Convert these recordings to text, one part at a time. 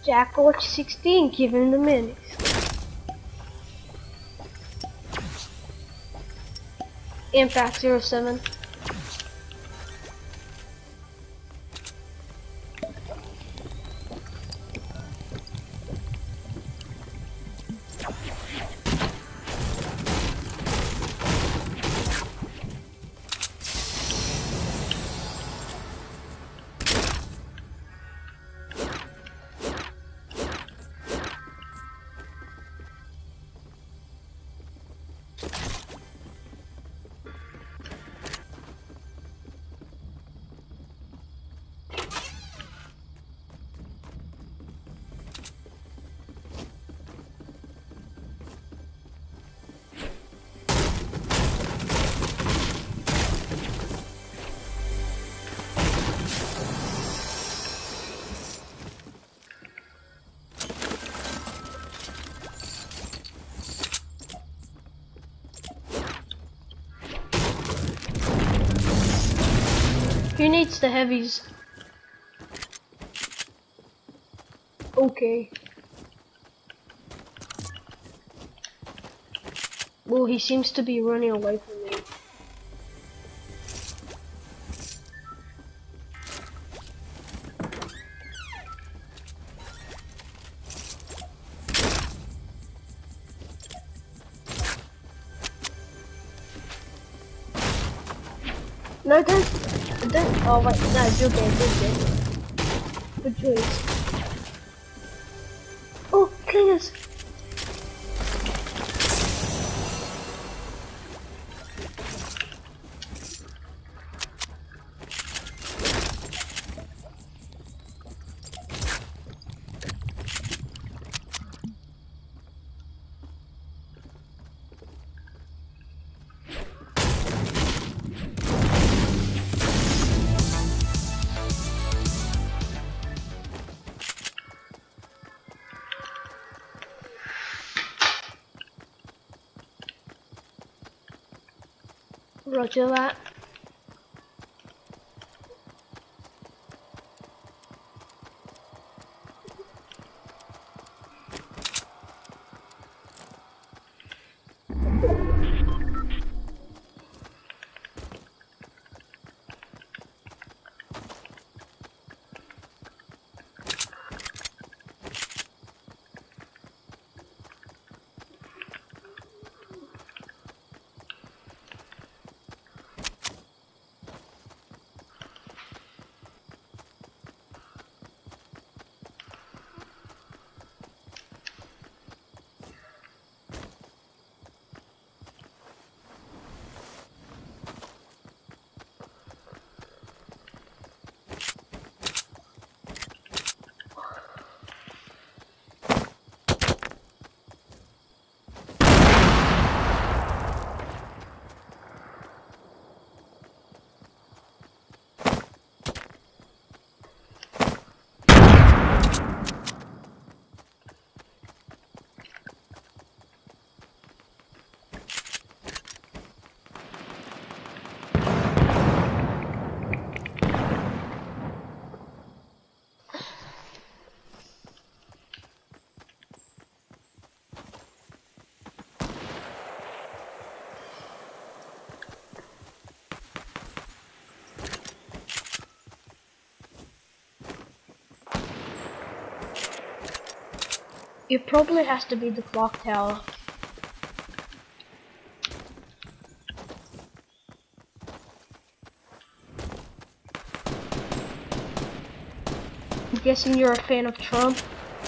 Jack Watch 16, give him the minis. Impact 07. Who needs the heavies? Okay. Well, he seems to be running away from me. No, don't. Oh wait, no, good game. Good choice. Oh, cleaners. Roger that. It probably has to be the clock tower. I'm guessing you're a fan of Trump.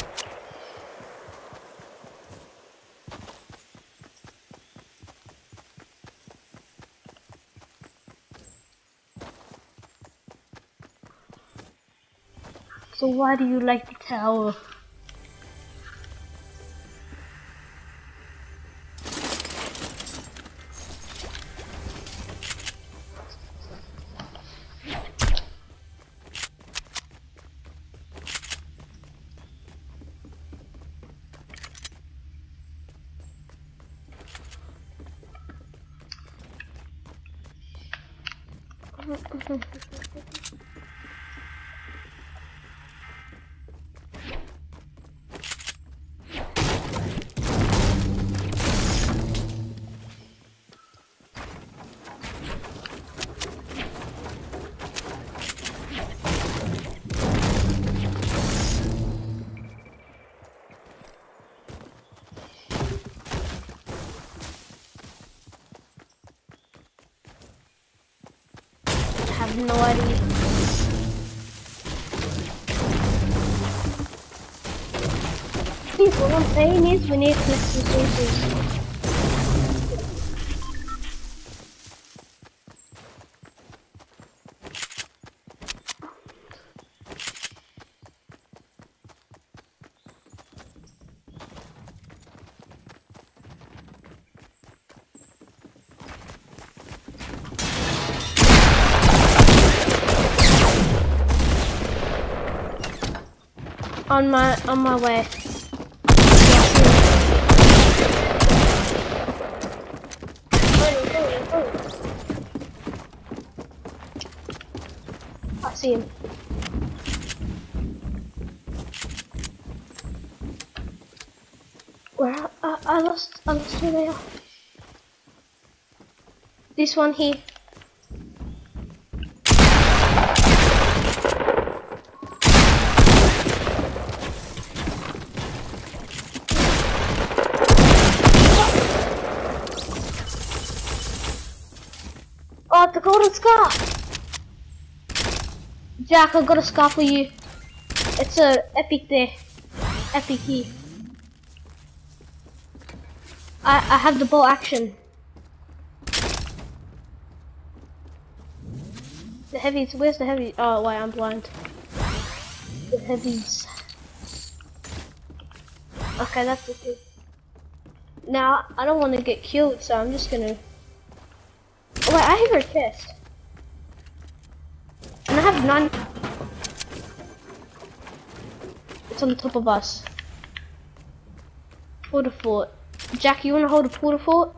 So why do you like the tower? have no idea. What I'm saying is we need to collect resources. On my way. I see him. Where I lost where they are. This one here. Oh, the golden scarf! Jack, I got a scarf for you. It's a epic there. Epic here. I have the bow action. The heavies, where's the heavy? Oh wait, I'm blind. The heavies. Okay, that's it. Now, I don't want to get killed, so I'm just gonna... Oh wait, I have a chest. And I have 9... It's on the top of us. Hold a fort. Jack, you wanna hold a porta fort?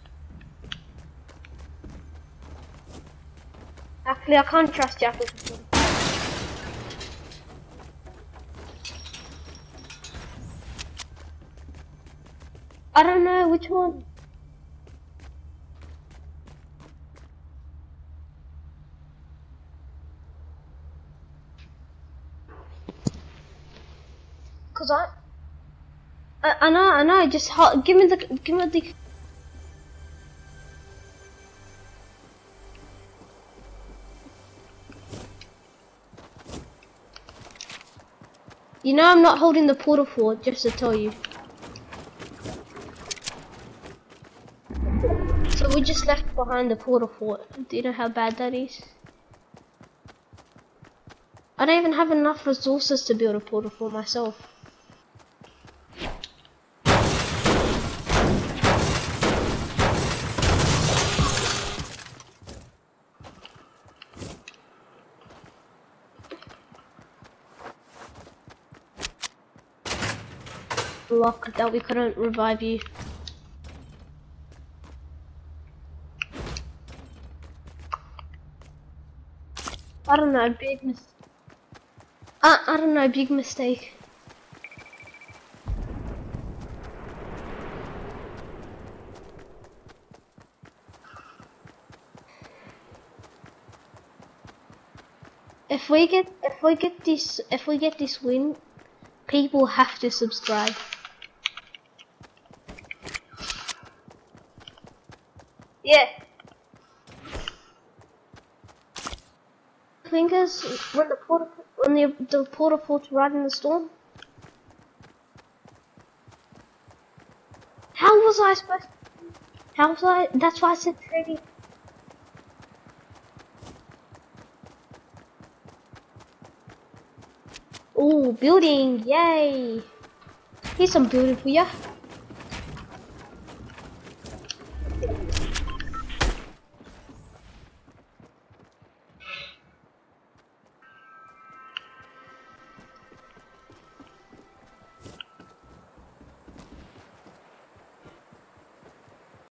Actually, I can't trust Jack with the fort. I don't know which one. Cause I know. Just give me the. You know I'm not holding the portal fort, just to tell you. So we just left behind the portal fort. Do you know how bad that is? I don't even have enough resources to build a portal fort myself. Luck that we couldn't revive you. I don't know, big mistake. I don't know, big mistake. If we get this win, people have to subscribe. Yeah. Fingers when the portal fort's right in the storm. How was I supposed? How was I? That's why I said trading. Oh, building! Yay! Here's some building for ya.